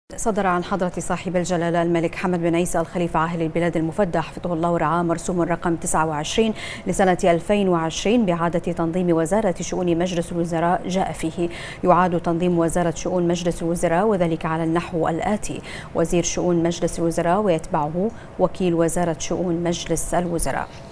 صدر عن حضرة صاحب الجلالة الملك حمد بن عيسى الخليفة عاهل البلاد المفدى حفظه الله ورعاه مرسوم رقم 29 لسنة 2020 بإعادة تنظيم وزارة شؤون مجلس الوزراء. جاء فيه يعاد تنظيم وزارة شؤون مجلس الوزراء، وذلك على النحو الآتي: وزير شؤون مجلس الوزراء ويتبعه وكيل وزارة شؤون مجلس الوزراء.